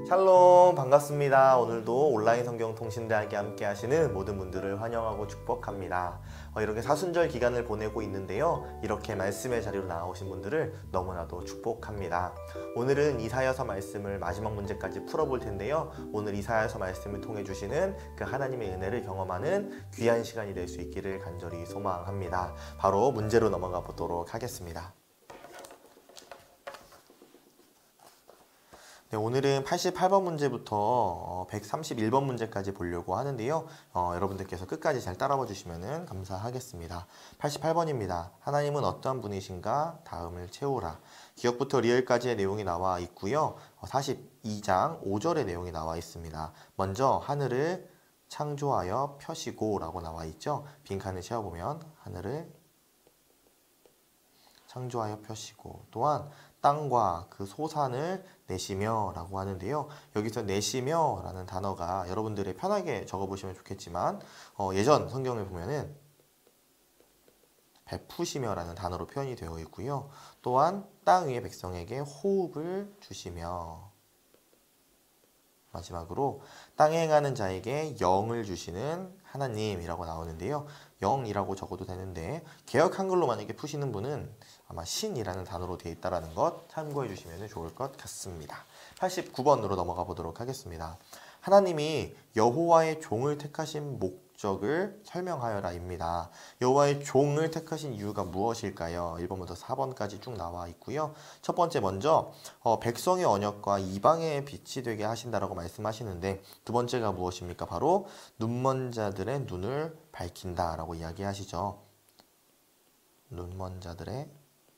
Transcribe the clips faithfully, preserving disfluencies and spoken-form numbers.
샬롬, 반갑습니다. 오늘도 온라인 성경 통신대학에 함께 하시는 모든 분들을 환영하고 축복합니다. 어, 이렇게 사순절 기간을 보내고 있는데요. 이렇게 말씀의 자리로 나오신 분들을 너무나도 축복합니다. 오늘은 이사야서 말씀을 마지막 문제까지 풀어볼 텐데요. 오늘 이사야서 말씀을 통해 주시는 그 하나님의 은혜를 경험하는 귀한 시간이 될 수 있기를 간절히 소망합니다. 바로 문제로 넘어가 보도록 하겠습니다. 네, 오늘은 팔십팔 번 문제부터 백삼십일 번 문제까지 보려고 하는데요. 어, 여러분들께서 끝까지 잘 따라와 주시면 감사하겠습니다. 팔십팔 번입니다. 하나님은 어떠한 분이신가? 다음을 채우라. 기억부터 리을까지의 내용이 나와 있고요. 사십이 장 오 절의 내용이 나와 있습니다. 먼저 하늘을 창조하여 펴시고 라고 나와 있죠. 빈칸을 채워보면 하늘을 창조하여 펴시고, 또한 땅과 그 소산을 내시며 라고 하는데요. 여기서 내시며 라는 단어가 여러분들이 편하게 적어보시면 좋겠지만 어, 예전 성경을 보면은 베푸시며 라는 단어로 표현이 되어 있고요. 또한 땅 위의 백성에게 호흡을 주시며, 마지막으로 땅에 행하는 자에게 영을 주시는 하나님이라고 나오는데요. 영이라고 적어도 되는데 개역 한글로 만약에 푸시는 분은 아마 신이라는 단어로 되어 있다는 것 참고해 주시면 좋을 것 같습니다. 팔십구 번으로 넘어가 보도록 하겠습니다. 하나님이 여호와의 종을 택하신 목적을 설명하여라입니다. 여호와의 종을 택하신 이유가 무엇일까요? 일 번부터 사 번까지 쭉 나와 있고요. 첫 번째 먼저 어, 백성의 언약과 이방의 빛이 되게 하신다라고 말씀하시는데, 두 번째가 무엇입니까? 바로 눈먼 자들의 눈을 밝힌다라고 이야기하시죠. 눈먼 자들의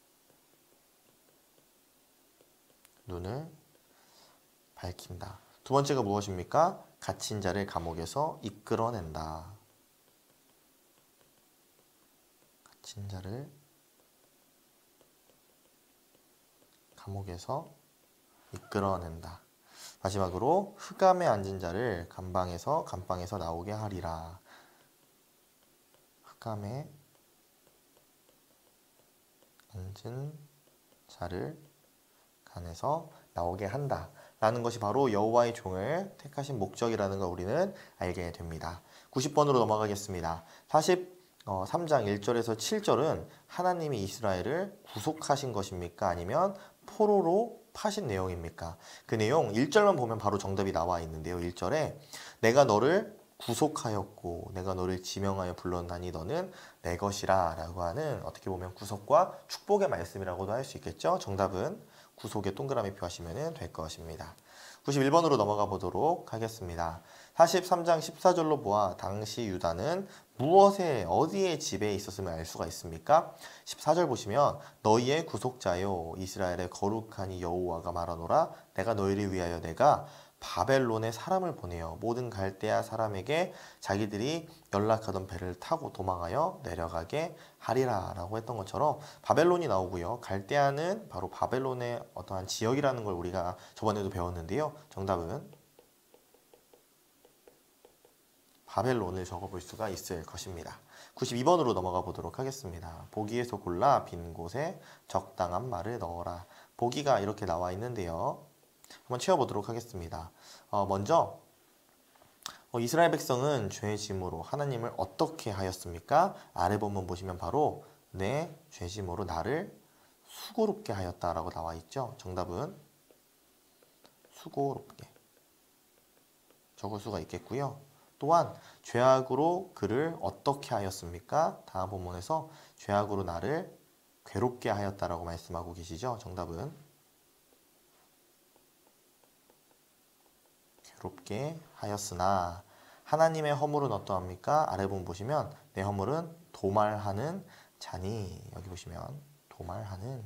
눈을 밝힌다. 두 번째가 무엇입니까? 갇힌 자를 감옥에서 이끌어낸다. 갇힌 자를 감옥에서 이끌어낸다. 마지막으로 흑암에 앉은 자를 감방에서 감방에서 나오게 하리라. 흑암에 앉은 자를 간에서 나오게 한다 라는 것이 바로 여호와의 종을 택하신 목적이라는 걸 우리는 알게 됩니다. 구십 번으로 넘어가겠습니다. 사십삼 장 일 절에서 칠 절은 하나님이 이스라엘을 구속하신 것입니까? 아니면 포로로 파신 내용입니까? 그 내용 일 절만 보면 바로 정답이 나와 있는데요. 일 절에 내가 너를 구속하였고 내가 너를 지명하여 불렀나니 너는 내 것이라 라고 하는, 어떻게 보면 구속과 축복의 말씀이라고도 할 수 있겠죠. 정답은 구속에 동그라미 표하시면 될 것입니다. 구십일 번으로 넘어가 보도록 하겠습니다. 사십삼 장 십사 절로 보아 당시 유다는 무엇에 어디에 지배에 있었음을 알 수가 있습니까? 십사 절 보시면 너희의 구속자요 이스라엘의 거룩하니 여호와가 말하노라 내가 너희를 위하여 내가 바벨론에 사람을 보내어 모든 갈대아 사람에게 자기들이 연락하던 배를 타고 도망하여 내려가게 하리라 라고 했던 것처럼 바벨론이 나오고요. 갈대아는 바로 바벨론의 어떠한 지역이라는 걸 우리가 저번에도 배웠는데요. 정답은 바벨론을 적어볼 수가 있을 것입니다. 구십이 번으로 넘어가 보도록 하겠습니다. 보기에서 골라 빈 곳에 적당한 말을 넣어라. 보기가 이렇게 나와 있는데요. 한번 채워보도록 하겠습니다. 어, 먼저 어, 이스라엘 백성은 죄의 짐으로 하나님을 어떻게 하였습니까? 아래 본문 보시면 바로 내 죄짐으로 나를 수고롭게 하였다라고 나와 있죠. 정답은 수고롭게 적을 수가 있겠고요. 또한 죄악으로 그를 어떻게 하였습니까? 다음 본문에서 죄악으로 나를 괴롭게 하였다라고 말씀하고 계시죠. 정답은 괴롭게 하였으나 하나님의 허물은 어떠합니까? 아래 부분 보시면 내 허물은 도말하는 자니, 여기 보시면 도말하는,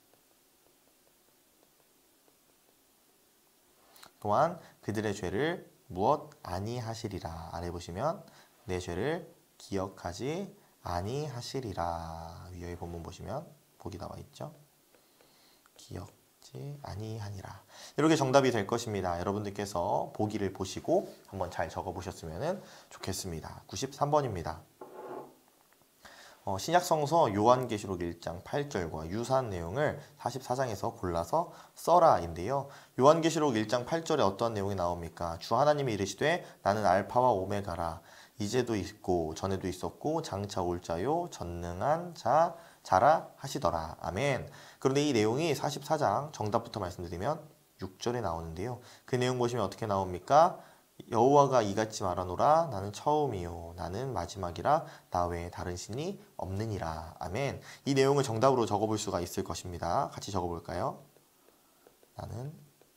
또한 그들의 죄를 무엇 아니하시리라. 아래 보시면 내 죄를 기억하지 아니하시리라. 위의 본문 보시면 복이 나와 있죠. 기억 아니하니라. 이렇게 정답이 될 것입니다. 여러분들께서 보기를 보시고 한번 잘 적어 보셨으면 좋겠습니다. 구십삼 번입니다. 어, 신약성서 요한계시록 일 장 팔 절과 유사한 내용을 사십사 장에서 골라서 써라인데요. 요한계시록 일 장 팔 절에 어떤 내용이 나옵니까? 주 하나님이 이르시되 나는 알파와 오메가라. 이제도 있고 전에도 있었고 장차 올 자요 전능한 자 자라 하시더라. 아멘. 그런데 이 내용이 사십사 장 정답부터 말씀드리면 육 절에 나오는데요. 그 내용 보시면 어떻게 나옵니까? 여호와가 이같이 말하노라. 나는 처음이요 나는 마지막이라. 나 외에 다른 신이 없느니라. 아멘. 이 내용을 정답으로 적어볼 수가 있을 것입니다. 같이 적어볼까요? 나는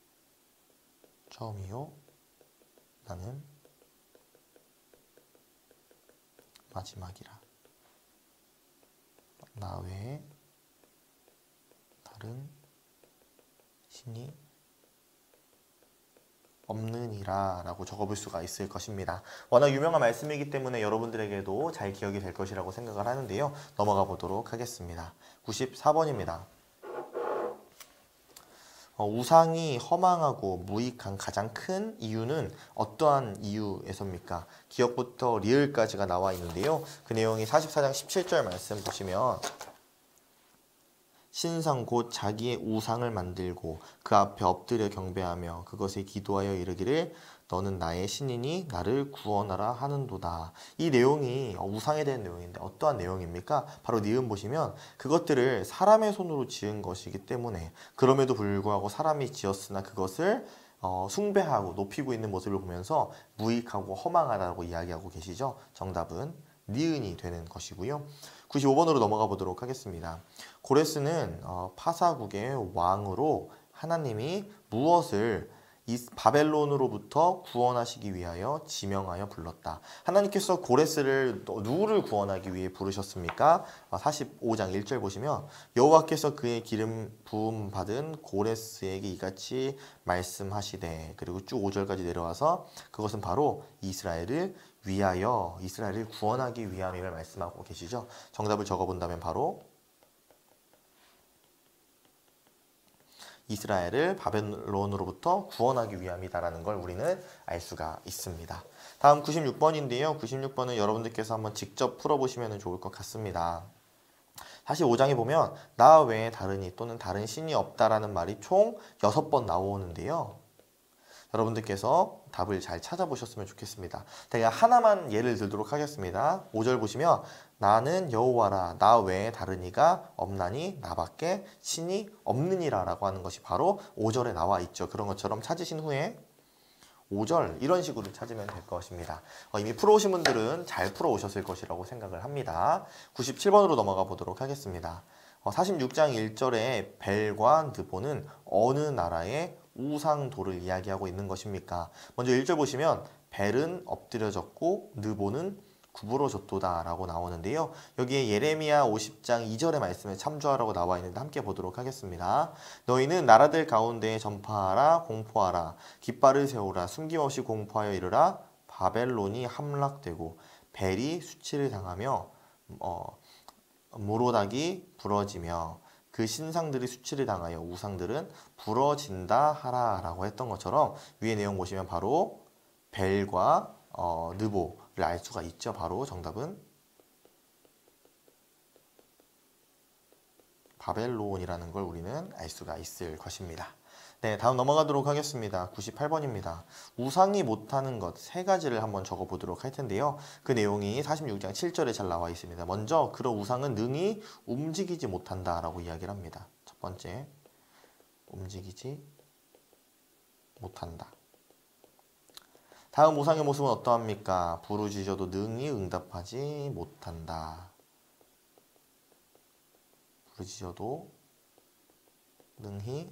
처음이요 나는 마지막이라. 나 외에 다른 신이 없느니라 라고 적어볼 수가 있을 것입니다. 워낙 유명한 말씀이기 때문에 여러분들에게도 잘 기억이 될 것이라고 생각을 하는데요. 넘어가 보도록 하겠습니다. 구십사 번입니다. 어, 우상이 허망하고 무익한 가장 큰 이유는 어떠한 이유에서입니까? 기억부터 리을까지가 나와 있는데요. 그 내용이 사십사 장 십칠 절 말씀 보시면 신상 곧 자기의 우상을 만들고 그 앞에 엎드려 경배하며 그것에 기도하여 이르기를 너는 나의 신이니 나를 구원하라 하는도다. 이 내용이 우상에 대한 내용인데 어떠한 내용입니까? 바로 니은 보시면 그것들을 사람의 손으로 지은 것이기 때문에 그럼에도 불구하고 사람이 지었으나 그것을 어, 숭배하고 높이고 있는 모습을 보면서 무익하고 허망하다고 이야기하고 계시죠. 정답은 니은이 되는 것이고요. 구십오 번으로 넘어가 보도록 하겠습니다. 고레스는 어, 파사국의 왕으로 하나님이 무엇을 이 바벨론으로부터 구원하시기 위하여 지명하여 불렀다. 하나님께서 고레스를 누구를 구원하기 위해 부르셨습니까? 사십오 장 일 절 보시면 여호와께서 그의 기름 부음 받은 고레스에게 이같이 말씀하시되, 그리고 쭉 오 절까지 내려와서 그것은 바로 이스라엘을 위하여, 이스라엘을 구원하기 위함임을 말씀하고 계시죠. 정답을 적어본다면 바로 이스라엘을 바벨론으로부터 구원하기 위함이다라는 걸 우리는 알 수가 있습니다. 다음 구십육 번인데요. 구십육 번은 여러분들께서 한번 직접 풀어보시면 좋을 것 같습니다. 사십오 장에 보면 나 외에 다르니 또는 다른 신이 없다라는 말이 총 여섯 번 나오는데요. 여러분들께서 답을 잘 찾아보셨으면 좋겠습니다. 제가 하나만 예를 들도록 하겠습니다. 오 절 보시면 나는 여호와라 나 외에 다른 이가 없나니 나밖에 신이 없느니라 라고 하는 것이 바로 오 절에 나와 있죠. 그런 것처럼 찾으신 후에 오 절 이런 식으로 찾으면 될 것입니다. 어, 이미 풀어오신 분들은 잘 풀어오셨을 것이라고 생각을 합니다. 구십칠 번으로 넘어가 보도록 하겠습니다. 어, 사십육 장 일 절에 벨과 느보는 어느 나라의 우상도를 이야기하고 있는 것입니까? 먼저 일 절 보시면 벨은 엎드려졌고 느보는 구부러졌도다 라고 나오는데요. 여기에 예레미야 오십 장 이 절의 말씀에 참조하라고 나와 있는데 함께 보도록 하겠습니다. 너희는 나라들 가운데 전파하라 공포하라 깃발을 세우라 숨김없이 공포하여 이르라 바벨론이 함락되고 벨이 수치를 당하며 어, 모로닥이 부러지며 그 신상들이 수치를 당하여 우상들은 부러진다 하라 라고 했던 것처럼 위의 내용 보시면 바로 벨과 어, 느보를 알 수가 있죠. 바로 정답은 바벨론이라는 걸 우리는 알 수가 있을 것입니다. 네, 다음 넘어가도록 하겠습니다. 구십팔 번입니다. 우상이 못하는 것 세 가지를 한번 적어보도록 할 텐데요. 그 내용이 사십육 장 칠 절에 잘 나와 있습니다. 먼저 그런 우상은 능히 움직이지 못한다 라고 이야기를 합니다. 첫 번째, 움직이지 못한다. 다음 우상의 모습은 어떠합니까? 부르짖어도 능히 응답하지 못한다. 부르짖어도 능히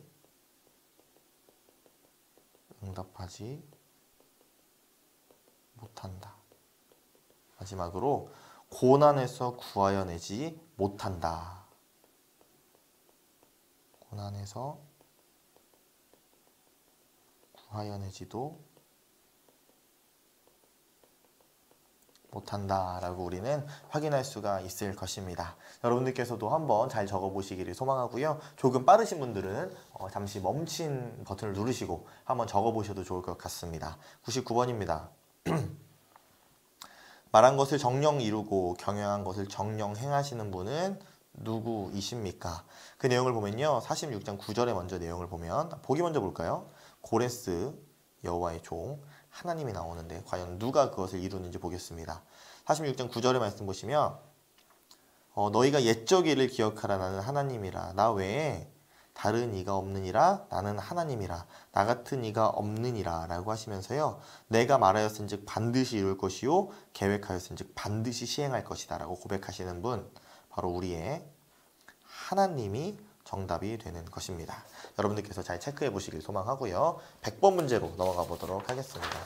응답하지 못한다. 마지막으로 고난에서 구하여 내지 못한다. 고난에서 구하여 내지도 못한다 라고 우리는 확인할 수가 있을 것입니다. 여러분들께서도 한번 잘 적어보시기를 소망하고요. 조금 빠르신 분들은 어, 잠시 멈춘 버튼을 누르시고 한번 적어보셔도 좋을 것 같습니다. 구십구 번입니다. 말한 것을 정령 이루고 경영한 것을 정령 행하시는 분은 누구이십니까? 그 내용을 보면요. 사십육 장 구 절에 먼저 내용을 보면 보기 먼저 볼까요? 고레스 여호와의 종 하나님이 나오는데 과연 누가 그것을 이루는지 보겠습니다. 사십육 장 구 절의 말씀 보시면 어, 너희가 옛적 일을 기억하라 나는 하나님이라 나 외에 다른 이가 없느니라 나는 하나님이라 나 같은 이가 없느니라 라고 하시면서요. 내가 말하였은즉 반드시 이룰 것이요 계획하였은즉 반드시 시행할 것이다 라고 고백하시는 분 바로 우리의 하나님이 정답이 되는 것입니다. 여러분들께서 잘 체크해 보시길 소망하고요. 백 번 문제로 넘어가 보도록 하겠습니다.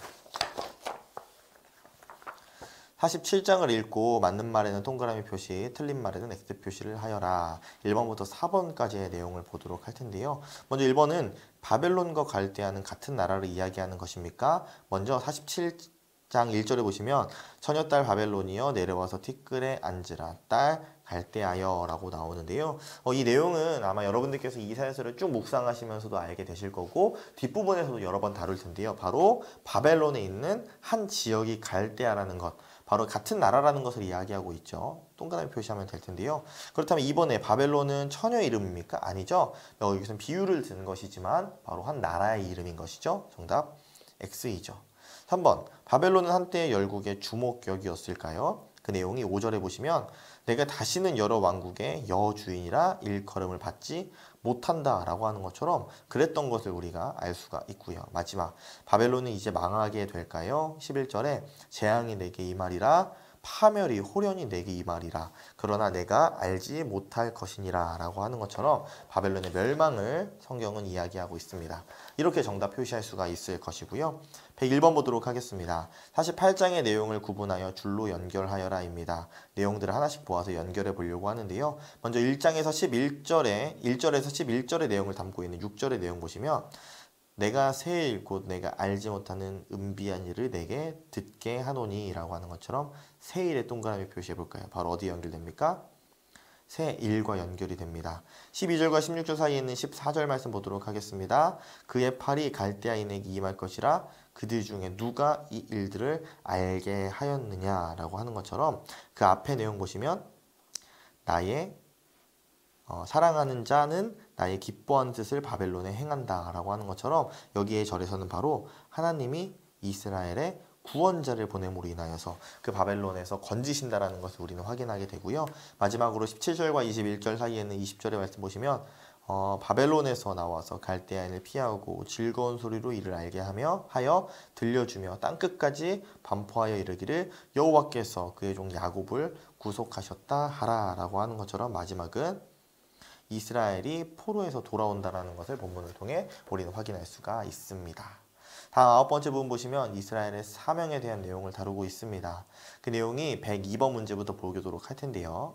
사십칠 장을 읽고 맞는 말에는 동그라미 표시, 틀린 말에는 X 표시를 하여라. 일 번부터 사 번까지의 내용을 보도록 할 텐데요. 먼저 일 번은 바벨론과 갈대아는 같은 나라를 이야기하는 것입니까? 먼저 사십칠 장 일 절에 보시면 처녀딸 바벨론이여 내려와서 티끌에 앉으라 딸 갈대아여 라고 나오는데요. 어, 이 내용은 아마 여러분들께서 이사야서를 쭉 묵상하시면서도 알게 되실 거고 뒷부분에서도 여러 번 다룰 텐데요. 바로 바벨론에 있는 한 지역이 갈대아라는 것, 바로 같은 나라라는 것을 이야기하고 있죠. 동그라미 표시하면 될 텐데요. 그렇다면 이번에 바벨론은 처녀 이름입니까? 아니죠. 여기서는 비유를 든 것이지만 바로 한 나라의 이름인 것이죠. 정답 X이죠. 삼 번 바벨론은 한때 열국의 주목격이었을까요? 그 내용이 오 절에 보시면 내가 다시는 여러 왕국의 여주인이라 일컬음을 받지 못한다 라고 하는 것처럼 그랬던 것을 우리가 알 수가 있고요. 마지막 바벨론은 이제 망하게 될까요? 십일 절에 재앙이 내게 임하리라 파멸이 호련히 내게 임하리라 그러나 내가 알지 못할 것이니라 라고 하는 것처럼 바벨론의 멸망을 성경은 이야기하고 있습니다. 이렇게 정답 표시할 수가 있을 것이고요. 백일 번 보도록 하겠습니다. 사십팔 장의 내용을 구분하여 줄로 연결하여라 입니다. 내용들을 하나씩 보아서 연결해 보려고 하는데요. 먼저 일 장에서 십일 절에 일 절에서 십일 절의 내용을 담고 있는 육 절의 내용 보시면 내가 새 일 곧 내가 알지 못하는 은비한 일을 내게 듣게 하노니 라고 하는 것처럼 새 일의 동그라미 표시해 볼까요? 바로 어디에 연결됩니까? 새 일과 연결이 됩니다. 십이 절과 십육 절 사이에 있는 십사 절 말씀 보도록 하겠습니다. 그의 팔이 갈대아인에게 임할 것이라 그들 중에 누가 이 일들을 알게 하였느냐라고 하는 것처럼 그 앞에 내용 보시면 나의 어, 사랑하는 자는 나의 기뻐하는 뜻을 바벨론에 행한다 라고 하는 것처럼 여기에 절에서는 바로 하나님이 이스라엘의 구원자를 보냄으로 인하여서 그 바벨론에서 건지신다라는 것을 우리는 확인하게 되고요. 마지막으로 십칠 절과 이십일 절 사이에 있는 이십 절의 말씀 보시면 어, 바벨론에서 나와서 갈대아인을 피하고 즐거운 소리로 이를 알게 하며 하여 들려주며 땅끝까지 반포하여 이르기를 여호와께서 그의 종 야곱을 구속하셨다 하라 라고 하는 것처럼 마지막은 이스라엘이 포로에서 돌아온다는 것을 본문을 통해 우리는 확인할 수가 있습니다. 다음 아홉 번째 부분 보시면 이스라엘의 사명에 대한 내용을 다루고 있습니다. 그 내용이 백이 번 문제부터 보도록 할 텐데요.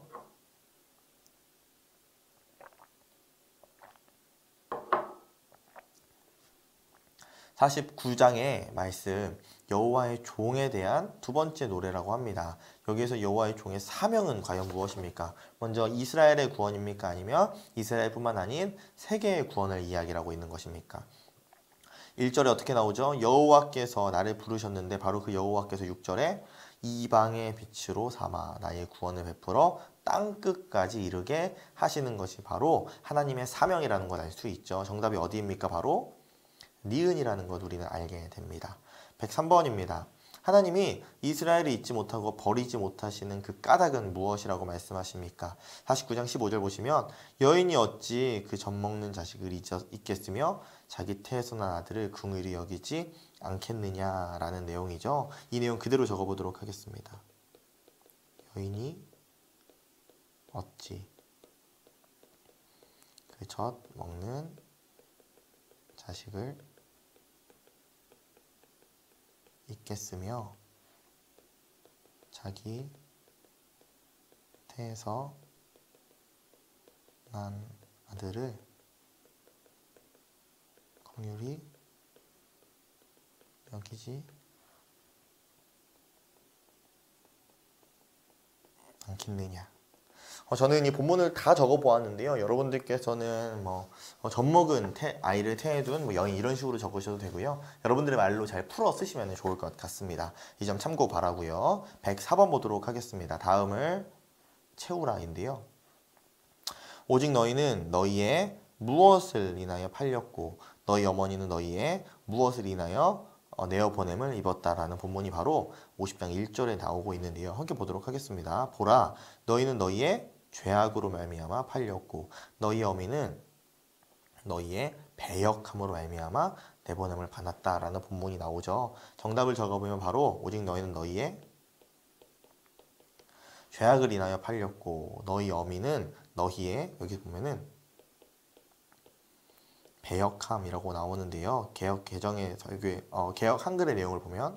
사십구 장의 말씀 여호와의 종에 대한 두 번째 노래라고 합니다. 여기에서 여호와의 종의 사명은 과연 무엇입니까? 먼저 이스라엘의 구원입니까? 아니면 이스라엘뿐만 아닌 세계의 구원을 이야기하고 있는 것입니까? 일 절에 어떻게 나오죠? 여호와께서 나를 부르셨는데 바로 그 여호와께서 육 절에 이방의 빛으로 삼아 나의 구원을 베풀어 땅끝까지 이르게 하시는 것이 바로 하나님의 사명이라는 걸 알 수 있죠. 정답이 어디입니까? 바로 니은이라는 것 우리는 알게 됩니다. 백삼 번입니다. 하나님이 이스라엘을 잊지 못하고 버리지 못하시는 그 까닭은 무엇이라고 말씀하십니까? 사십구 장 십오 절 보시면 여인이 어찌 그 젖먹는 자식을 잊겠으며 자기 태에서 난 아들을 긍휼히 여기지 않겠느냐라는 내용이죠. 이 내용 그대로 적어보도록 하겠습니다. 여인이 어찌 그 젖 먹는 자식을 잊겠으며 자기 태에서 난 아들을 긍휼히 여기지 않겠느냐. 어, 저는 이 본문을 다 적어 보았는데요. 여러분들께서는 뭐 어, 젖먹은 태, 아이를 태해둔 뭐 여인 이런 식으로 적으셔도 되고요. 여러분들의 말로 잘 풀어 쓰시면 좋을 것 같습니다. 이 점 참고 바라고요. 백사 번 보도록 하겠습니다. 다음을 채우라인데요. 오직 너희는 너희의 무엇을 인하여 팔렸고 너희 어머니는 너희의 무엇을 인하여 어, 내어보냄을 입었다라는 본문이 바로 오십 장 일 절에 나오고 있는데요. 함께 보도록 하겠습니다. 보라, 너희는 너희의 죄악으로 말미암아 팔렸고 너희 어미는 너희의 배역함으로 말미암아 내보냄을 받았다라는 본문이 나오죠. 정답을 적어보면 바로 오직 너희는 너희의 죄악을 인하여 팔렸고 너희 어미는 너희의 여기 보면은 배역함이라고 나오는데요. 개역 개정의 설교 어, 개역 한글의 내용을 보면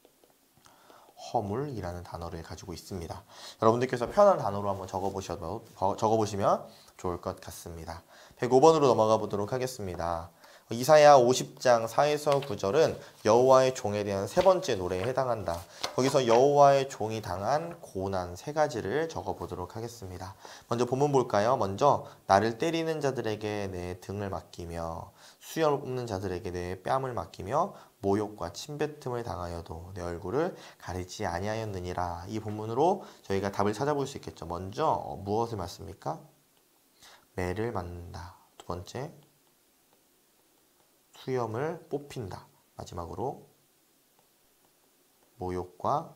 허물이라는 단어를 가지고 있습니다. 여러분들께서 편한 단어로 한번 적어보셔도 적어보시면 좋을 것 같습니다. 백오 번으로 넘어가 보도록 하겠습니다. 이사야 오십 장 사에서 구 절은 여호와의 종에 대한 세 번째 노래에 해당한다. 거기서 여호와의 종이 당한 고난 세 가지를 적어보도록 하겠습니다. 먼저 본문 볼까요? 먼저 나를 때리는 자들에게 내 등을 맡기며 수염 없는 자들에게 내 뺨을 맡기며 모욕과 침뱉음을 당하여도 내 얼굴을 가리지 아니하였느니라. 이 본문으로 저희가 답을 찾아볼 수 있겠죠. 먼저 무엇을 맞습니까? 매를 맞는다. 두 번째, 수염을 뽑힌다. 마지막으로 모욕과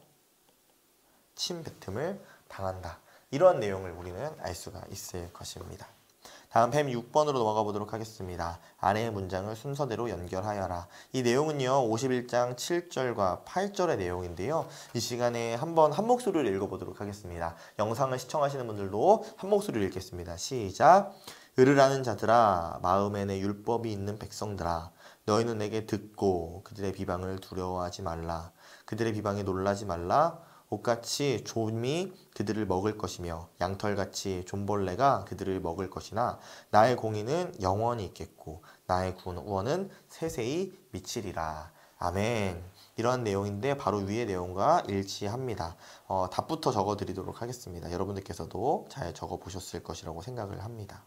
침뱉음을 당한다. 이러한 내용을 우리는 알 수가 있을 것입니다. 다음 백육 번으로 넘어가 보도록 하겠습니다. 아래의 문장을 순서대로 연결하여라. 이 내용은요, 오십일 장 칠 절과 팔 절의 내용인데요. 이 시간에 한번 한 목소리로 읽어보도록 하겠습니다. 영상을 시청하시는 분들도 한 목소리로 읽겠습니다. 시작! 으르라는 자들아, 마음에 내 율법이 있는 백성들아, 너희는 내게 듣고 그들의 비방을 두려워하지 말라. 그들의 비방에 놀라지 말라. 옷같이 좀이 그들을 먹을 것이며 양털같이 좀벌레가 그들을 먹을 것이나 나의 공의는 영원히 있겠고 나의 구원은 세세히 미치리라. 아멘. 이러한 내용인데 바로 위의 내용과 일치합니다. 어, 답부터 적어드리도록 하겠습니다. 여러분들께서도 잘 적어보셨을 것이라고 생각을 합니다.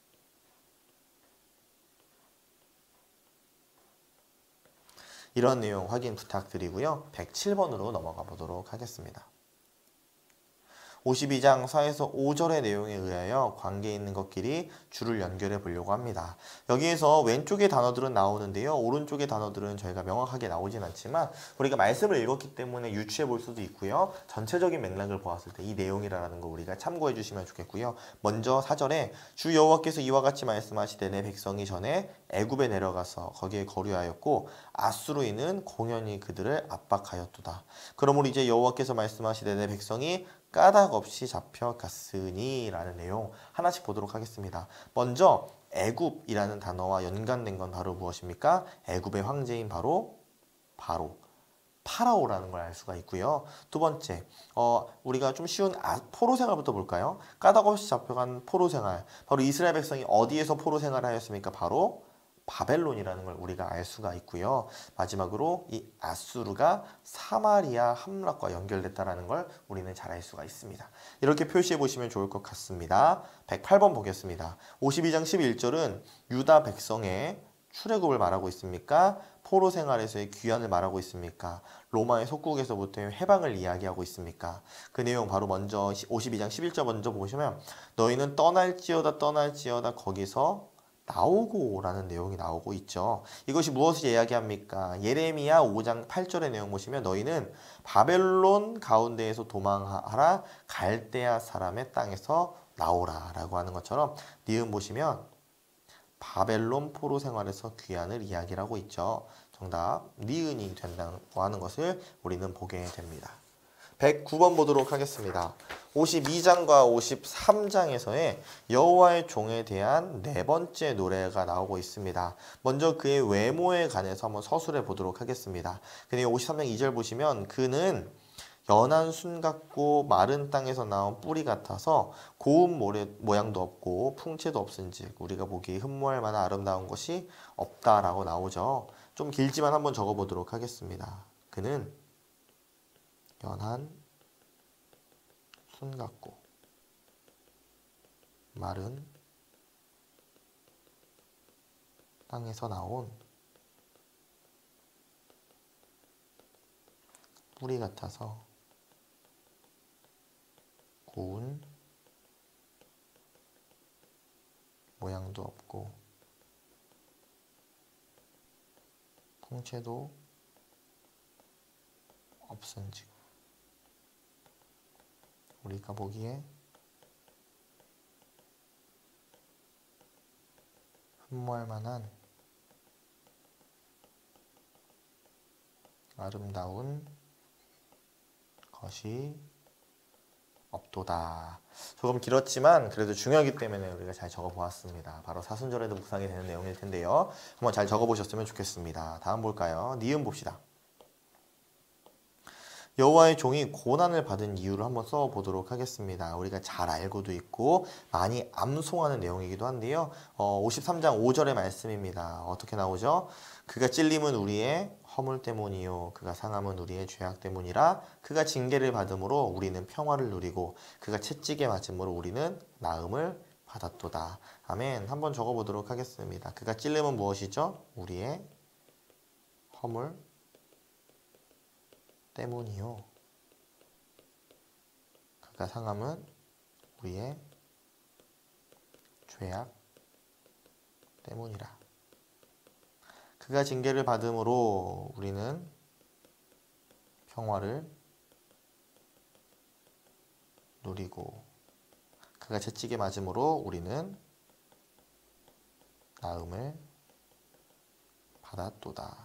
이런 내용 확인 부탁드리고요. 백칠 번으로 넘어가 보도록 하겠습니다. 오십이 장 사에서 오 절의 내용에 의하여 관계 있는 것끼리 줄을 연결해 보려고 합니다. 여기에서 왼쪽의 단어들은 나오는데요. 오른쪽의 단어들은 저희가 명확하게 나오진 않지만 우리가 말씀을 읽었기 때문에 유추해 볼 수도 있고요. 전체적인 맥락을 보았을 때 이 내용이라는 거 우리가 참고해 주시면 좋겠고요. 먼저 사 절에 주 여호와께서 이와 같이 말씀하시되 내 백성이 전에 애굽에 내려가서 거기에 거류하였고 아수르인은 공연히 그들을 압박하였도다. 그러므로 이제 여호와께서 말씀하시되 내 백성이 까닭 없이 잡혀갔으니 라는 내용 하나씩 보도록 하겠습니다. 먼저 애굽이라는 단어와 연관된 건 바로 무엇입니까? 애굽의 황제인 바로 바로 파라오라는 걸 알 수가 있고요. 두 번째, 어, 우리가 좀 쉬운 아, 포로 생활부터 볼까요? 까닭 없이 잡혀간 포로 생활. 바로 이스라엘 백성이 어디에서 포로 생활을 하였습니까? 바로 바벨론이라는 걸 우리가 알 수가 있고요. 마지막으로 이 아수르가 사마리아 함락과 연결됐다는 걸 우리는 잘 알 수가 있습니다. 이렇게 표시해 보시면 좋을 것 같습니다. 백팔 번 보겠습니다. 오십이 장 십일 절은 유다 백성의 출애굽을 말하고 있습니까? 포로 생활에서의 귀환을 말하고 있습니까? 로마의 속국에서부터의 해방을 이야기하고 있습니까? 그 내용 바로 먼저 오십이 장 십일 절 먼저 보시면 너희는 떠날지어다 떠날지어다 거기서 나오고 라는 내용이 나오고 있죠. 이것이 무엇을 이야기합니까? 예레미야 오 장 팔 절의 내용 보시면 너희는 바벨론 가운데에서 도망하라 갈대아 사람의 땅에서 나오라 라고 하는 것처럼 니은 보시면 바벨론 포로 생활에서 귀환을 이야기를 하고 있죠. 정답 니은이 된다고 하는 것을 우리는 보게 됩니다. 백구 번 보도록 하겠습니다. 오십이 장과 오십삼 장에서의 여호와의 종에 대한 네 번째 노래가 나오고 있습니다. 먼저 그의 외모에 관해서 한번 서술해 보도록 하겠습니다. 근데 오십삼 장 이 절 보시면 그는 연한 순 같고 마른 땅에서 나온 뿌리 같아서 고운 모래, 모양도 없고 풍채도 없은즉 우리가 보기에 흠모할 만한 아름다운 것이 없다라고 나오죠. 좀 길지만 한번 적어보도록 하겠습니다. 그는 연한 순 같고 마른 땅에서 나온 뿌리 같아서 고운 모양도 없고 풍채도 없은즉 우리가 보기에 흠모할 만한 아름다운 것이 없도다. 조금 길었지만 그래도 중요하기 때문에 우리가 잘 적어보았습니다. 바로 사순절에도 묵상이 되는 내용일 텐데요. 한번 잘 적어보셨으면 좋겠습니다. 다음 볼까요? 니은 봅시다. 여호와의 종이 고난을 받은 이유를 한번 써보도록 하겠습니다. 우리가 잘 알고도 있고 많이 암송하는 내용이기도 한데요. 어, 오십삼 장 오 절의 말씀입니다. 어떻게 나오죠? 그가 찔림은 우리의 허물 때문이요 그가 상함은 우리의 죄악 때문이라. 그가 징계를 받음으로 우리는 평화를 누리고 그가 채찍에 맞음으로 우리는 나음을 받았도다. 아멘. 한번 적어보도록 하겠습니다. 그가 찔림은 무엇이죠? 우리의 허물 때문이요 그가 상함은 우리의 죄악 때문이라. 그가 징계를 받음으로 우리는 평화를 누리고 그가 채찍에 맞음으로 우리는 나음을 받았도다.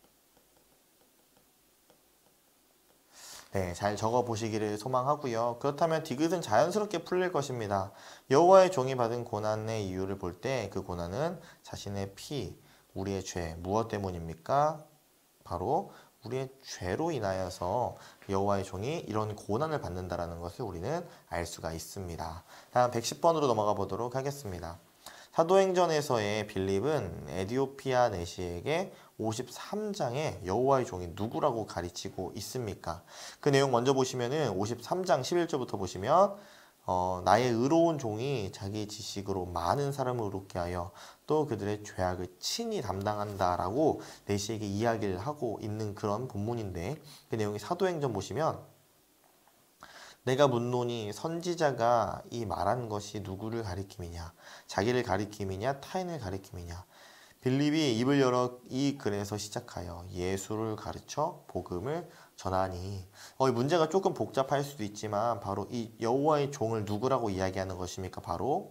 네, 잘 적어보시기를 소망하고요. 그렇다면 디귿은 자연스럽게 풀릴 것입니다. 여호와의 종이 받은 고난의 이유를 볼 때 그 고난은 자신의 피, 우리의 죄, 무엇 때문입니까? 바로 우리의 죄로 인하여서 여호와의 종이 이런 고난을 받는다는 것을 우리는 알 수가 있습니다. 다음 백십 번으로 넘어가 보도록 하겠습니다. 사도행전에서의 빌립은 에디오피아 내시에게 오십삼 장에 여호와의 종이 누구라고 가르치고 있습니까? 그 내용 먼저 보시면은 오십삼 장 십일 절부터 보시면 어, 나의 의로운 종이 자기 지식으로 많은 사람을 의롭게 하여 또 그들의 죄악을 친히 담당한다라고 내시에게 이야기를 하고 있는 그런 본문인데 그 내용이 사도행전 보시면 내가 묻노니 선지자가 이 말한 것이 누구를 가리킴이냐? 자기를 가리킴이냐? 타인을 가리킴이냐? 빌립이 입을 열어 이 글에서 시작하여 예수를 가르쳐 복음을 전하니. 어, 이 문제가 조금 복잡할 수도 있지만 바로 이 여호와의 종을 누구라고 이야기하는 것입니까? 바로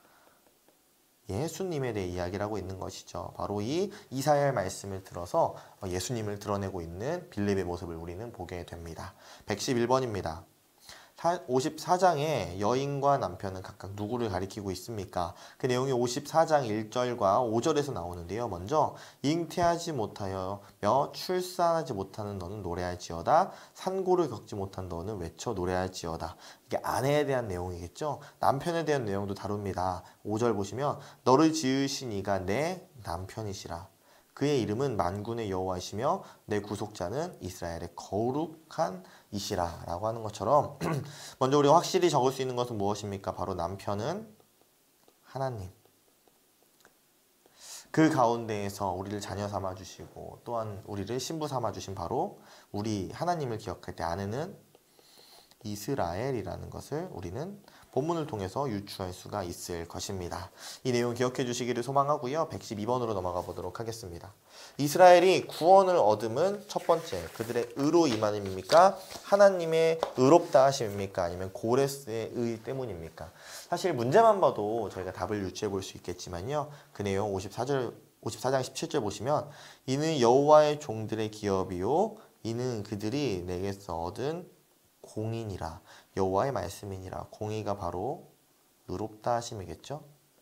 예수님에 대해 이야기를 하고 있는 것이죠. 바로 이 이사야의 말씀을 들어서 예수님을 드러내고 있는 빌립의 모습을 우리는 보게 됩니다. 백십일 번입니다. 오십사 장에 여인과 남편은 각각 누구를 가리키고 있습니까? 그 내용이 오십사 장 일 절과 오 절에서 나오는데요. 먼저 잉태하지 못하여 출산하지 못하는 너는 노래할지어다. 산고를 겪지 못한 너는 외쳐 노래할지어다. 이게 아내에 대한 내용이겠죠. 남편에 대한 내용도 다룹니다. 오 절 보시면 너를 지으신 이가 내 남편이시라. 그의 이름은 만군의 여호와이시며 내 구속자는 이스라엘의 거룩한 이시라 라고 하는 것처럼 먼저 우리가 확실히 적을 수 있는 것은 무엇입니까? 바로 남편은 하나님. 그 가운데에서 우리를 자녀 삼아주시고 또한 우리를 신부 삼아주신 바로 우리 하나님을 기억할 때 아내는 이스라엘이라는 것을 우리는 본문을 통해서 유추할 수가 있을 것입니다. 이 내용 기억해 주시기를 소망하고요. 백십이 번으로 넘어가 보도록 하겠습니다. 이스라엘이 구원을 얻음은 첫 번째 그들의 의로 임함입니까? 하나님의 의롭다 하심입니까? 아니면 고레스의 의 때문입니까? 사실 문제만 봐도 저희가 답을 유추해 볼 수 있겠지만요. 그 내용 오십사 절, 오십사 장 십칠 절 보시면 이는 여호와의 종들의 기업이요 이는 그들이 내게서 얻은 공인이라. 여호와의 말씀이니라. 공의가 바로 의롭다 하심이겠죠.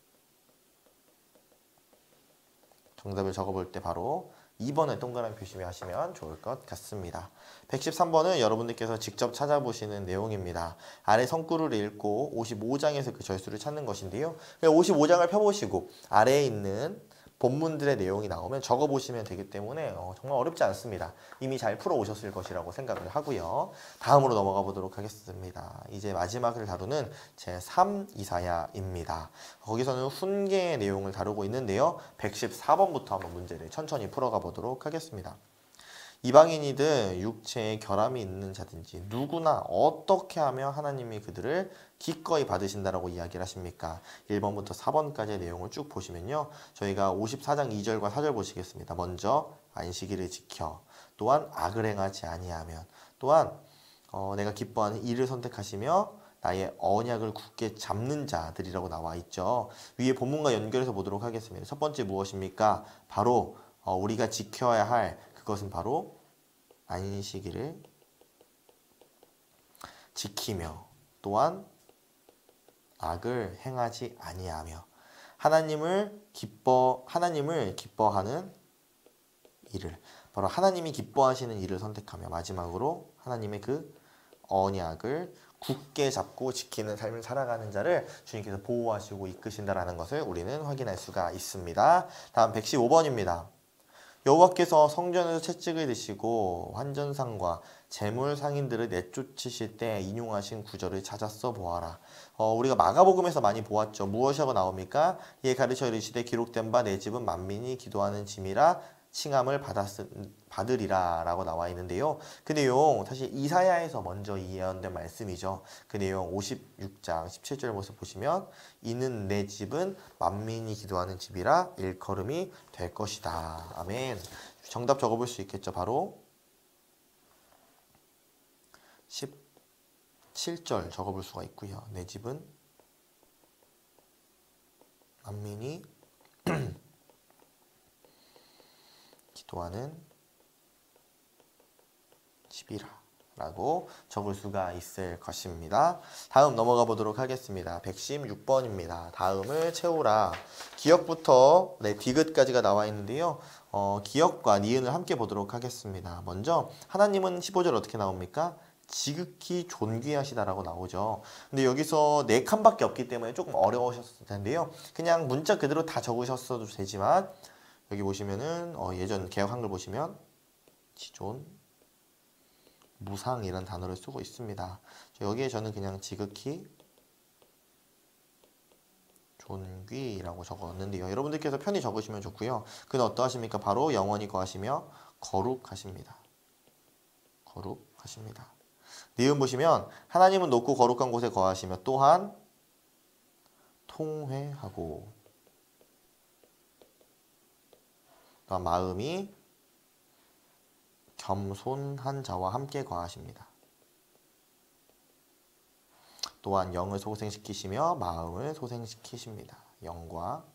정답을 적어볼 때 바로 이 번에 동그라미 표시하시면 좋을 것 같습니다. 백십삼 번은 여러분들께서 직접 찾아보시는 내용입니다. 아래 성구를 읽고 오십오 장에서 그 절수를 찾는 것인데요. 오십오 장을 펴보시고 아래에 있는 본문들의 내용이 나오면 적어보시면 되기 때문에 어, 정말 어렵지 않습니다. 이미 잘 풀어오셨을 것이라고 생각을 하고요. 다음으로 넘어가 보도록 하겠습니다. 이제 마지막을 다루는 제삼 이사야입니다. 거기서는 훈계의 내용을 다루고 있는데요. 백십사 번부터 한번 문제를 천천히 풀어가 보도록 하겠습니다. 이방인이든 육체에 결함이 있는 자든지 누구나 어떻게 하면 하나님이 그들을 기꺼이 받으신다라고 이야기를 하십니까? 일 번부터 사 번까지의 내용을 쭉 보시면요. 저희가 오십사 장 이 절과 사 절 보시겠습니다. 먼저 안식일을 지켜 또한 악을 행하지 아니하면 또한 어, 내가 기뻐하는 일을 선택하시며 나의 언약을 굳게 잡는 자들이라고 나와 있죠. 위에 본문과 연결해서 보도록 하겠습니다. 첫 번째 무엇입니까? 바로 어, 우리가 지켜야 할 그것은 바로 안식일을 지키며 또한 악을 행하지 아니하며 하나님을 기뻐 하나님을 기뻐하는 일을 바로 하나님이 기뻐하시는 일을 선택하며 마지막으로 하나님의 그 언약을 굳게 잡고 지키는 삶을 살아가는 자를 주님께서 보호하시고 이끄신다라는 것을 우리는 확인할 수가 있습니다. 다음 백십오 번입니다. 여호와께서 성전에서 채찍을 드시고 환전상과 재물 상인들을 내쫓으실 때 인용하신 구절을 찾아서 보아라. 어, 우리가 마가복음에서 많이 보았죠. 무엇이라고 나옵니까? 이에 가르쳐 이르시되 기록된 바 내 집은 만민이 기도하는 짐이라 칭함을 받았, 받으리라 라고 나와 있는데요. 그 내용 사실 이사야에서 먼저 예언된 말씀이죠. 그 내용 오십육 장 십칠 절 모습 보시면 이는 내 집은 만민이 기도하는 집이라 일컬음이 될 것이다. 아멘. 정답 적어볼 수 있겠죠. 바로 십칠 절 적어볼 수가 있고요. 내 집은 만민이 기도하는 집이라 라고 적을 수가 있을 것입니다. 다음 넘어가 보도록 하겠습니다. 백십육 번입니다. 다음을 채우라. 기역부터 네, 디귿까지가 나와 있는데요. 어, 기역과 니은을 함께 보도록 하겠습니다. 먼저 하나님은 십오 절 어떻게 나옵니까? 지극히 존귀하시다라고 나오죠. 근데 여기서 네 칸밖에 없기 때문에 조금 어려우셨을 텐데요. 그냥 문자 그대로 다 적으셨어도 되지만 여기 보시면은 어, 예전 개역 한글 보시면 지존 무상이라는 단어를 쓰고 있습니다. 여기에 저는 그냥 지극히 존귀라고 적었는데요. 여러분들께서 편히 적으시면 좋고요. 그는 어떠하십니까? 바로 영원히 거하시며 거룩하십니다. 거룩하십니다. 니은 보시면 하나님은 높고 거룩한 곳에 거하시며 또한 통회하고 또한 마음이 겸손한 자와 함께 거하십니다. 또한 영을 소생시키시며 마음을 소생시키십니다. 영과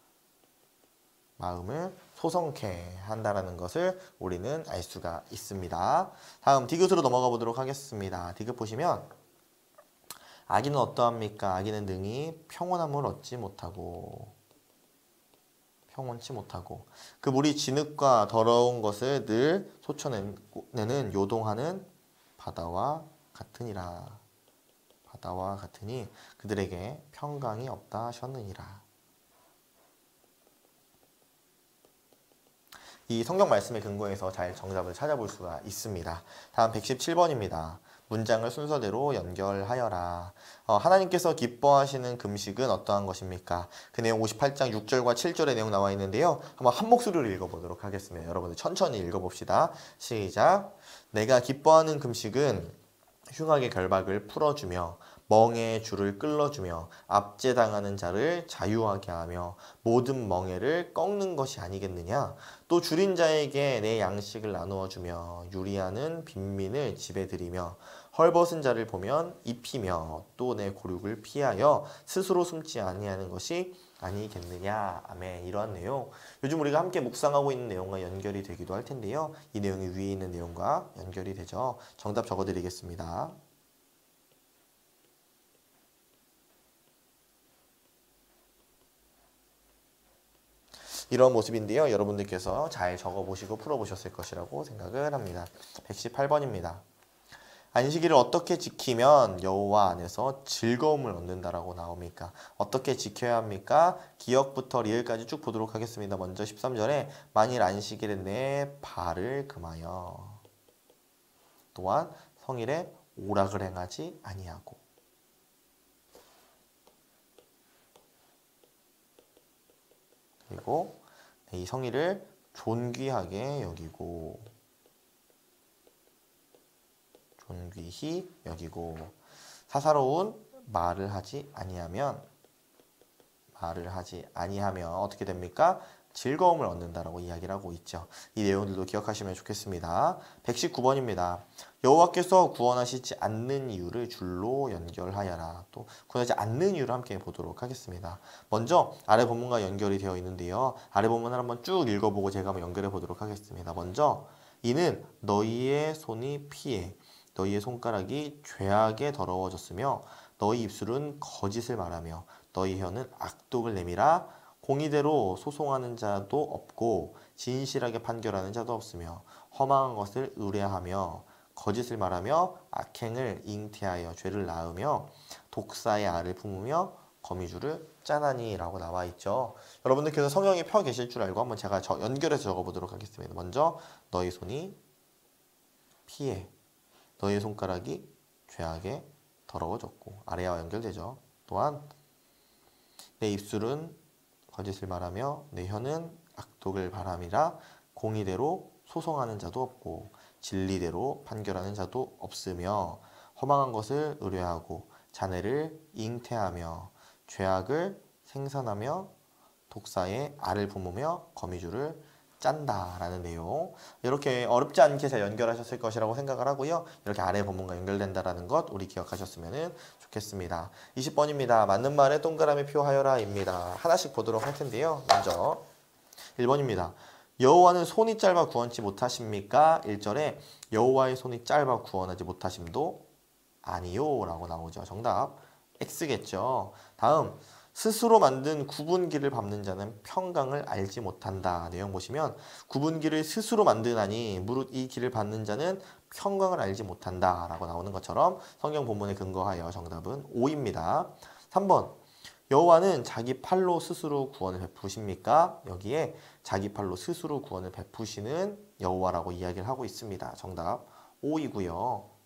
마음을 소성케 한다는 것을 우리는 알 수가 있습니다. 다음 디귿으로 넘어가 보도록 하겠습니다. 디귿 보시면 아기는 어떠합니까? 아기는 능히 평온함을 얻지 못하고 평온치 못하고 그 물이 진흙과 더러운 것을 늘 솟쳐내는 요동하는 바다와 같으니라. 바다와 같으니 그들에게 평강이 없다 하셨느니라. 이 성경 말씀의 근거에서 잘 정답을 찾아볼 수가 있습니다. 다음 백십칠 번입니다. 문장을 순서대로 연결하여라. 어, 하나님께서 기뻐하시는 금식은 어떠한 것입니까? 그 내용 오십팔 장 육 절과 칠 절의 내용 나와 있는데요. 한번 한 목소리로 읽어보도록 하겠습니다. 여러분들 천천히 읽어봅시다. 시작. 내가 기뻐하는 금식은 흉악의 결박을 풀어주며 멍에의 줄을 끌어주며 압제당하는 자를 자유하게 하며 모든 멍에를 꺾는 것이 아니겠느냐. 또 줄인 자에게 내 양식을 나누어 주며 유리하는 빈민을 집에 들이며 헐벗은 자를 보면 입히며 또 내 고륙을 피하여 스스로 숨지 아니하는 것이 아니겠느냐. 아멘. 이러한 내용 요즘 우리가 함께 묵상하고 있는 내용과 연결이 되기도 할 텐데요. 이 내용이 위에 있는 내용과 연결이 되죠. 정답 적어드리겠습니다. 이런 모습인데요. 여러분들께서 잘 적어보시고 풀어보셨을 것이라고 생각을 합니다. 백십팔 번입니다. 안식일을 어떻게 지키면 여호와 안에서 즐거움을 얻는다라고 나옵니까? 어떻게 지켜야 합니까? 기역부터 리을까지 쭉 보도록 하겠습니다. 먼저 십삼 절에 만일 안식일에 내 발을 금하여 또한 성일에 오락을 행하지 아니하고 그리고 이 성일을 존귀하게 여기고 존귀히 여기고 사사로운 말을 하지 아니하면 말을 하지 아니하면 어떻게 됩니까? 즐거움을 얻는다라고 이야기를 하고 있죠. 이 내용들도 기억하시면 좋겠습니다. 백십구 번입니다. 여호와께서 구원하시지 않는 이유를 줄로 연결하여라. 또 구원하지 않는 이유를 함께 보도록 하겠습니다. 먼저 아래 본문과 연결이 되어 있는데요. 아래 본문을 한번 쭉 읽어보고 제가 한번 연결해 보도록 하겠습니다. 먼저 이는 너희의 손이 피해 너희의 손가락이 죄악에 더러워졌으며 너희 입술은 거짓을 말하며 너희 혀는 악독을 내밀어 공의대로 소송하는 자도 없고 진실하게 판결하는 자도 없으며 험한 것을 의뢰하며 거짓을 말하며 악행을 잉태하여 죄를 낳으며 독사의 알을 품으며 거미줄을 짜나니 라고 나와 있죠. 여러분들께서 성경에 펴 계실 줄 알고 한번 제가 저 연결해서 적어보도록 하겠습니다. 먼저 너희 손이 피해 너희 손가락이 죄악에 더러워졌고 아래와 연결되죠. 또한 내 입술은 거짓을 말하며 내 혀는 악독을 바람이라 공의대로 소송하는 자도 없고 진리대로 판결하는 자도 없으며 허망한 것을 의뢰하고 자네를 잉태하며 죄악을 생산하며 독사의 알을 품으며 거미줄을 짠다라는 내용. 이렇게 어렵지 않게 잘 연결하셨을 것이라고 생각을 하고요. 이렇게 아래 본문과 연결된다라는 것 우리 기억하셨으면 좋겠습니다. 이십 번입니다. 맞는 말에 동그라미 표하여라 입니다. 하나씩 보도록 할 텐데요. 먼저 일 번입니다. 여호와는 손이 짧아 구원치 못하십니까? 일 절에 여호와의 손이 짧아 구원하지 못하심도 아니요 라고 나오죠. 정답 X겠죠. 다음 스스로 만든 구분기를 밟는 자는 평강을 알지 못한다. 내용 보시면 구분기를 스스로 만드나니 무릇 이 길을 밟는 자는 평강을 알지 못한다 라고 나오는 것처럼 성경 본문에 근거하여 정답은 오입니다. 삼 번 여호와는 자기 팔로 스스로 구원을 베푸십니까? 여기에 자기 팔로 스스로 구원을 베푸시는 여호와라고 이야기를 하고 있습니다. 정답 오이고요.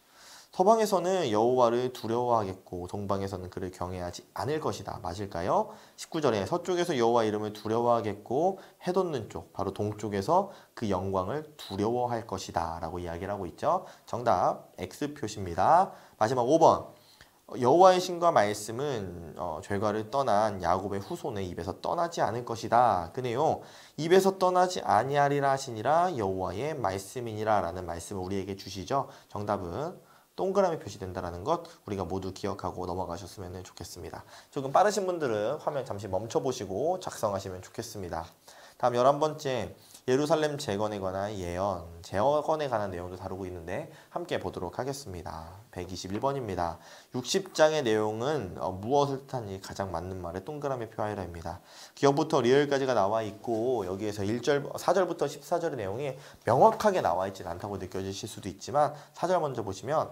서방에서는 여호와를 두려워하겠고 동방에서는 그를 경외하지 않을 것이다. 맞을까요? 십구 절에 서쪽에서 여호와 이름을 두려워하겠고 해돋는 쪽 바로 동쪽에서 그 영광을 두려워할 것이다 라고 이야기를 하고 있죠. 정답 X 표시입니다. 마지막 오 번 여호와의 신과 말씀은 어, 죄과를 떠난 야곱의 후손의 입에서 떠나지 않을 것이다. 그 내용 입에서 떠나지 아니하리라 하시니라 여호와의 말씀이니라 라는 말씀을 우리에게 주시죠. 정답은 동그라미 표시된다는 것 우리가 모두 기억하고 넘어가셨으면 좋겠습니다. 조금 빠르신 분들은 화면 잠시 멈춰보시고 작성하시면 좋겠습니다. 다음 열한 번째 예루살렘 재건에 관한 예언, 재건에 관한 내용도 다루고 있는데 함께 보도록 하겠습니다. 백이십일 번입니다. 육십 장의 내용은 어, 무엇을 뜻하니 가장 맞는 말에 동그라미 표하여라입니다. 기억부터 리을까지가 나와 있고 여기에서 일 절, 사 절부터 십사 절의 내용이 명확하게 나와 있지 않다고 느껴지실 수도 있지만 사 절 먼저 보시면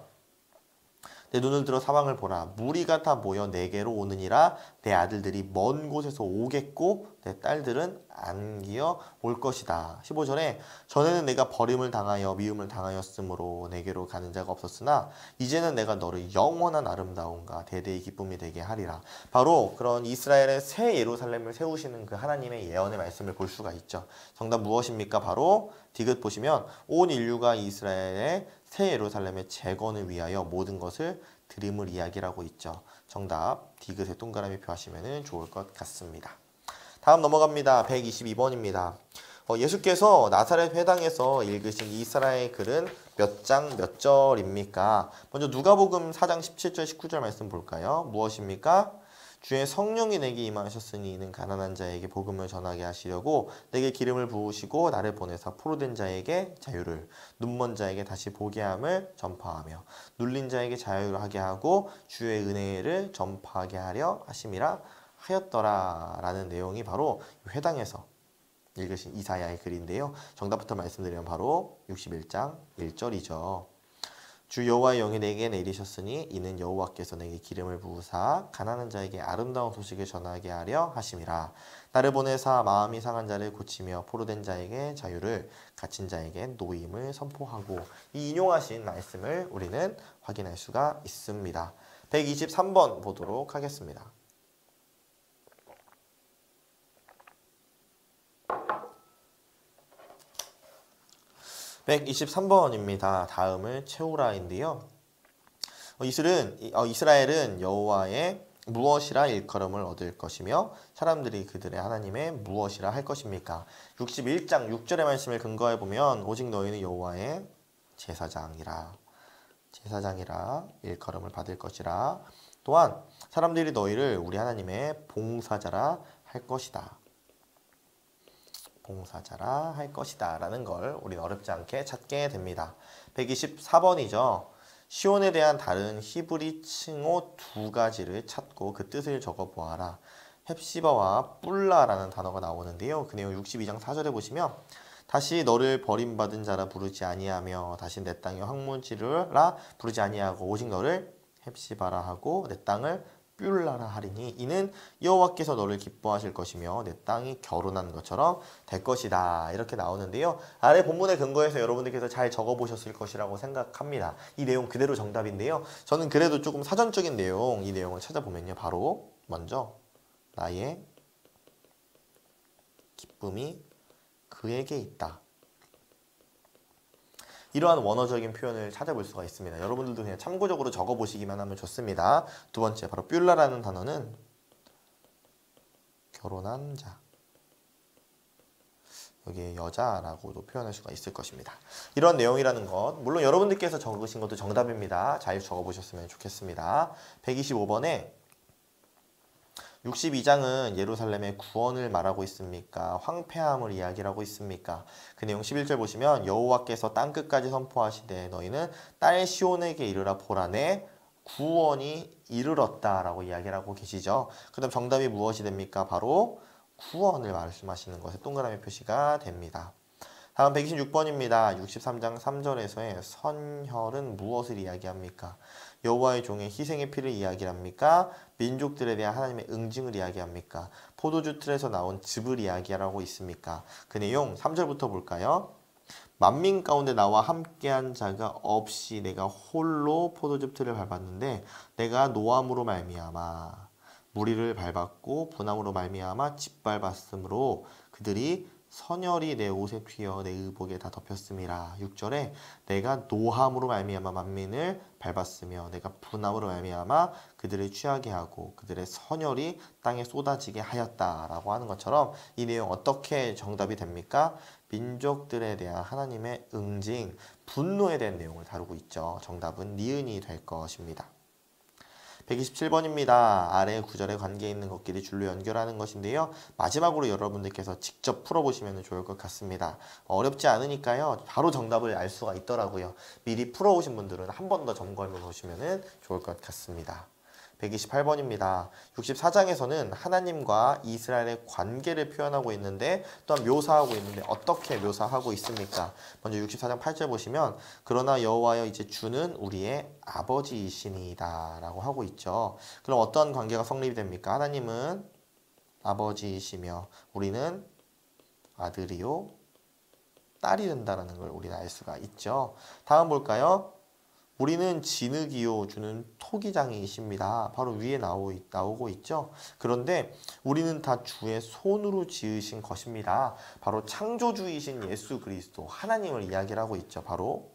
내 눈을 들어 사방을 보라. 무리가 다 모여 내게로 오느니라. 내 아들들이 먼 곳에서 오겠고 내 딸들은 안기어 올 것이다. 십오 절에 전에는 내가 버림을 당하여 미움을 당하였으므로 내게로 가는 자가 없었으나 이제는 내가 너를 영원한 아름다움과 대대의 기쁨이 되게 하리라. 바로 그런 이스라엘의 새 예루살렘을 세우시는 그 하나님의 예언의 말씀을 볼 수가 있죠. 정답 무엇입니까? 바로 디귿 보시면 온 인류가 이스라엘의 새 예루살렘의 재건을 위하여 모든 것을 드림을 이야기하고 있죠. 정답 디귿에 동그라미 표하시면 좋을 것 같습니다. 다음 넘어갑니다. 백이십이 번입니다. 어, 예수께서 나사렛 회당에서 읽으신 이스라엘 글은 몇 장 몇 절입니까? 먼저 누가복음 사 장 십칠 절 십구 절 말씀 볼까요? 무엇입니까? 주의 성령이 내게 임하셨으니 이는 가난한 자에게 복음을 전하게 하시려고 내게 기름을 부으시고 나를 보내사 포로된 자에게 자유를 눈먼 자에게 다시 보게 함을 전파하며 눌린 자에게 자유를 하게 하고 주의 은혜를 전파하게 하려 하심이라 하였더라 라는 내용이 바로 회당에서 읽으신 이사야의 글인데요. 정답부터 말씀드리면 바로 육십일 장 일 절이죠. 주 여호와의 영이 내게 내리셨으니 이는 여호와께서 내게 기름을 부으사 가난한 자에게 아름다운 소식을 전하게 하려 하심이라. 나를 보내사 마음이 상한 자를 고치며 포로된 자에게 자유를, 갇힌 자에게 노임을 선포하고. 이 인용하신 말씀을 우리는 확인할 수가 있습니다. 백이십삼 번 보도록 하겠습니다. 백이십삼 번입니다. 다음을 채우라인데요. 이스라엘은, 이스라엘은 여호와의 무엇이라 일컬음을 얻을 것이며 사람들이 그들의 하나님의 무엇이라 할 것입니까? 육십일 장 육 절의 말씀을 근거해 보면 오직 너희는 여호와의 제사장이라 제사장이라 일컬음을 받을 것이라. 또한 사람들이 너희를 우리 하나님의 봉사자라 할 것이다. 봉사자라 할 것이다 라는 걸 우리는 어렵지 않게 찾게 됩니다. 백이십사 번이죠. 시온에 대한 다른 히브리 칭호 두 가지를 찾고 그 뜻을 적어 보아라. 헵시바와 뿔라라는 단어가 나오는데요. 그 내용 육십이 장 사 절에 보시면 다시 너를 버림받은 자라 부르지 아니하며 다시 내 땅의 황무지라 부르지 아니하고 오직 너를 헵시바라 하고 내 땅을 뿔라라 하리니 이는 여호와께서 너를 기뻐하실 것이며 내 땅이 결혼한 것처럼 될 것이다. 이렇게 나오는데요. 아래 본문의 근거에서 여러분들께서 잘 적어보셨을 것이라고 생각합니다. 이 내용 그대로 정답인데요. 저는 그래도 조금 사전적인 내용, 이 내용을 찾아보면요. 바로 먼저 나의 기쁨이 그에게 있다. 이러한 원어적인 표현을 찾아볼 수가 있습니다. 여러분들도 그냥 참고적으로 적어보시기만 하면 좋습니다. 두 번째, 바로 뷸라라는 단어는 결혼한 자. 여기에 여자라고도 표현할 수가 있을 것입니다. 이런 내용이라는 것, 물론 여러분들께서 적으신 것도 정답입니다. 잘 적어보셨으면 좋겠습니다. 백이십오 번에 육십이 장은 예루살렘의 구원을 말하고 있습니까? 황폐함을 이야기하고 있습니까? 그 내용 십일 절 보시면 여호와께서 땅끝까지 선포하시되 너희는 딸 시온에게 이르라 보라 내 구원이 이르렀다라고 이야기를 하고 계시죠. 그 다음 정답이 무엇이 됩니까? 바로 구원을 말씀하시는 것에 동그라미 표시가 됩니다. 다음 백이십육 번입니다. 육십삼 장 삼 절에서의 선혈은 무엇을 이야기합니까? 여호와의 종의 희생의 피를 이야기합니까? 민족들에 대한 하나님의 응징을 이야기합니까? 포도주 틀에서 나온 즙을 이야기하고 있습니까? 그 내용 삼 절부터 볼까요? 만민 가운데 나와 함께한 자가 없이 내가 홀로 포도즙 틀을 밟았는데 내가 노함으로 말미암아 무리를 밟았고 분함으로 말미암아 짓밟았으므로 그들이 선혈이 내 옷에 튀어 내 의복에 다 덮였음이라. 육 절에 내가 노함으로 말미암아 만민을 밟았으며 내가 분함으로 말미암아 그들을 취하게 하고 그들의 선혈이 땅에 쏟아지게 하였다라고 하는 것처럼 이 내용 어떻게 정답이 됩니까? 민족들에 대한 하나님의 응징, 분노에 대한 내용을 다루고 있죠. 정답은 니은이 될 것입니다. 백이십칠 번입니다. 아래 구절에 관계 있는 것끼리 줄로 연결하는 것인데요. 마지막으로 여러분들께서 직접 풀어보시면 좋을 것 같습니다. 어렵지 않으니까요. 바로 정답을 알 수가 있더라고요. 미리 풀어오신 분들은 한 번 더 점검해 보시면 좋을 것 같습니다. 백이십팔 번입니다. 육십사 장에서는 하나님과 이스라엘의 관계를 표현하고 있는데 또한 묘사하고 있는데 어떻게 묘사하고 있습니까? 먼저 육십사 장 팔 절 보시면 그러나 여호와여 이제 주는 우리의 아버지이시니이다 라고 하고 있죠. 그럼 어떤 관계가 성립이 됩니까? 하나님은 아버지이시며 우리는 아들이요 딸이 된다는 걸 우리는 알 수가 있죠. 다음 볼까요? 우리는 진흙이요 주는 토기장이십니다. 바로 위에 나오, 나오고 있죠. 그런데 우리는 다 주의 손으로 지으신 것입니다. 바로 창조주이신 예수 그리스도 하나님을 이야기를 하고 있죠. 바로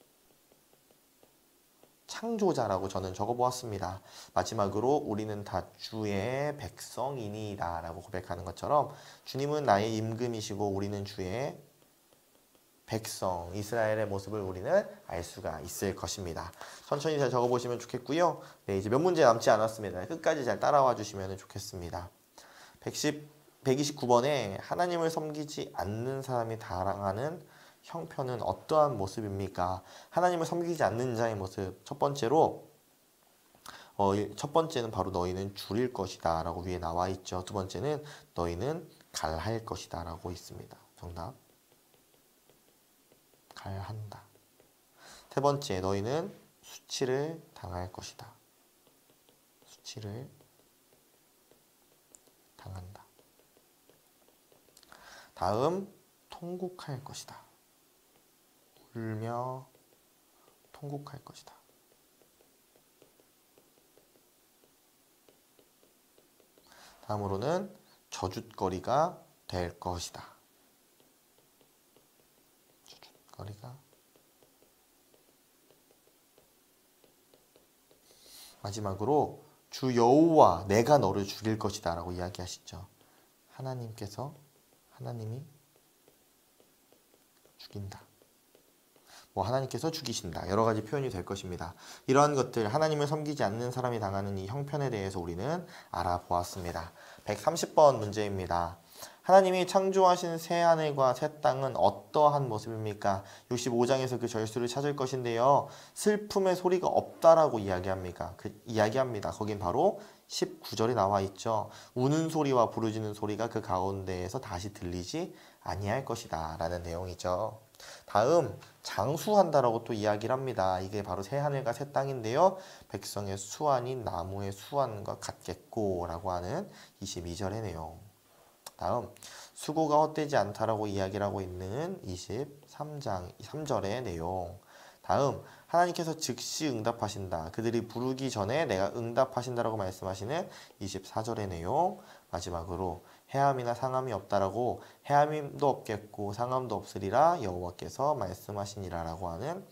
창조자라고 저는 적어보았습니다. 마지막으로 우리는 다 주의 백성이니이다 라고 고백하는 것처럼 주님은 나의 임금이시고 우리는 주의 백성, 이스라엘의 모습을 우리는 알 수가 있을 것입니다. 천천히 잘 적어보시면 좋겠고요. 네, 이제 몇 문제 남지 않았습니다. 끝까지 잘 따라와 주시면 좋겠습니다. 백십, 백이십구 번에 하나님을 섬기지 않는 사람이 당하는 형편은 어떠한 모습입니까? 하나님을 섬기지 않는 자의 모습. 첫 번째로 어, 첫 번째는 바로 너희는 줄일 것이다 라고 위에 나와 있죠. 두 번째는 너희는 갈할 것이다 라고 있습니다. 정답. 갈한다. 세 번째, 너희는 수치를 당할 것이다. 수치를 당한다. 다음, 통곡할 것이다. 울며 통곡할 것이다. 다음으로는 저주거리가 될 것이다. 저주거리가. 마지막으로 주 여호와 내가 너를 죽일 것이다 라고 이야기하시죠. 하나님께서 하나님이 죽인다. 뭐 하나님께서 죽이신다. 여러 가지 표현이 될 것입니다. 이러한 것들, 하나님을 섬기지 않는 사람이 당하는 이 형편에 대해서 우리는 알아보았습니다. 백삼십 번 문제입니다. 하나님이 창조하신 새 하늘과 새 땅은 어떠한 모습입니까? 육십오 장에서 그 절수를 찾을 것인데요. 슬픔의 소리가 없다라고 이야기합니까? 그 이야기합니다. 거긴 바로 십구 절에 나와 있죠. 우는 소리와 부르짖는 소리가 그 가운데에서 다시 들리지 아니할 것이다 라는 내용이죠. 다음, 장수한다라고 또 이야기를 합니다. 이게 바로 새 하늘과 새 땅인데요. 백성의 수완이 나무의 수완과 같겠고 라고 하는 이십이 절의 내용. 다음, 수고가 헛되지 않다라고 이야기를 하고 있는 이십삼 장 삼 절의 내용. 다음, 하나님께서 즉시 응답하신다. 그들이 부르기 전에 내가 응답하신다라고 말씀하시는 이십사 절의 내용. 마지막으로 해함이나 상함이 없다라고 해함도 없겠고 상함도 없으리라 여호와께서 말씀하시니라 라고 하는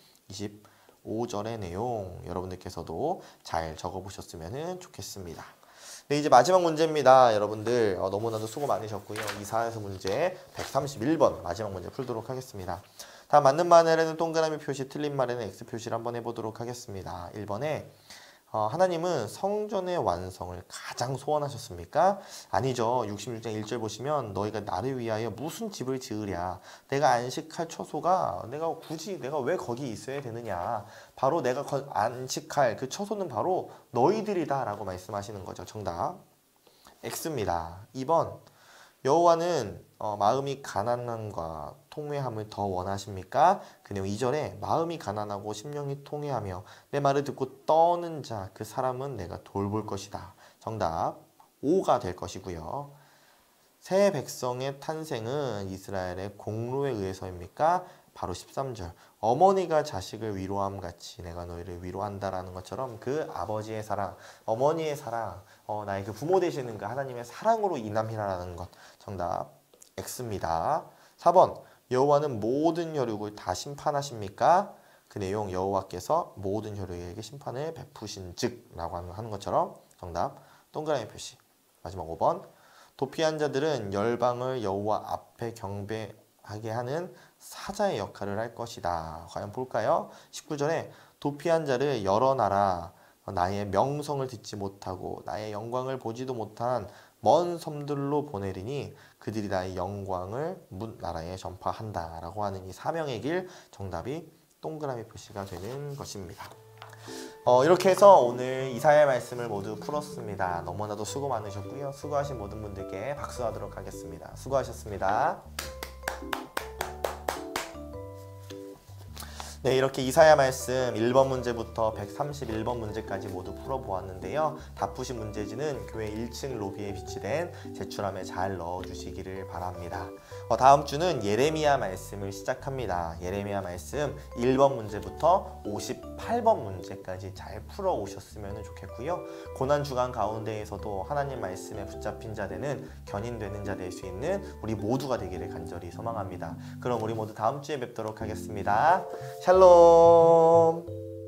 이십오 절의 내용. 여러분들께서도 잘 적어보셨으면 좋겠습니다. 네, 이제 마지막 문제입니다. 여러분들 어, 너무나도 수고 많으셨고요. 이사에서 문제 백삼십일 번 마지막 문제 풀도록 하겠습니다. 다음 맞는 말에는 동그라미 표시, 틀린 말에는 X 표시를 한번 해보도록 하겠습니다. 일 번에 어, 하나님은 성전의 완성을 가장 소원하셨습니까? 아니죠. 육십육 장 일 절 보시면 너희가 나를 위하여 무슨 집을 지으랴. 내가 안식할 처소가 내가 굳이 내가 왜 거기 있어야 되느냐. 바로 내가 안식할 그 처소는 바로 너희들이다 라고 말씀하시는 거죠. 정답 X입니다. 이 번 여호와는 어, 마음이 가난함과 통회함을 더 원하십니까? 그 내용 이 절에 마음이 가난하고 심령이 통회하며 내 말을 듣고 떠는 자 그 사람은 내가 돌볼 것이다. 정답 오가 될 것이고요. 새 백성의 탄생은 이스라엘의 공로에 의해서입니까? 바로 십삼 절 어머니가 자식을 위로함 같이 내가 너희를 위로한다라는 것처럼 그 아버지의 사랑, 어머니의 사랑, 어, 나의 그 부모 되시는 그 하나님의 사랑으로 인함이라는 것. 정답 X입니다. 사 번 여호와는 모든 혈육을 다 심판하십니까? 그 내용 여호와께서 모든 혈육에게 심판을 베푸신 즉 라고 하는 것처럼 정답 동그라미 표시. 마지막 오 번 도피한 자들은 열방을 여호와 앞에 경배하게 하는 사자의 역할을 할 것이다. 과연 볼까요? 십구 절에 도피한 자를 여러 나라 나의 명성을 듣지 못하고 나의 영광을 보지도 못한 먼 섬들로 보내리니 그들이 나의 영광을 문 나라에 전파한다 라고 하는 이 사명의 길. 정답이 동그라미 표시가 되는 것입니다. 어, 이렇게 해서 오늘 이사야의 말씀을 모두 풀었습니다. 너무나도 수고 많으셨고요. 수고하신 모든 분들께 박수하도록 하겠습니다. 수고하셨습니다. 네, 이렇게 이사야 말씀 일 번 문제부터 백삼십일 번 문제까지 모두 풀어보았는데요. 다 푸신 문제지는 교회 일 층 로비에 비치된 제출함에 잘 넣어주시기를 바랍니다. 어, 다음 주는 예레미야 말씀을 시작합니다. 예레미야 말씀 일 번 문제부터 오십팔 번 문제까지 잘 풀어오셨으면 좋겠고요. 고난주간 가운데에서도 하나님 말씀에 붙잡힌 자 되는 견인되는 자 될 수 있는 우리 모두가 되기를 간절히 소망합니다. 그럼 우리 모두 다음 주에 뵙도록 하겠습니다. 샬롬.